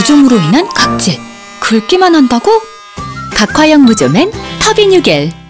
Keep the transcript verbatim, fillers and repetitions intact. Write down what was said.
무좀으로 인한 각질. 긁기만 한다고? 각화형 무좀엔 터비뉴겔.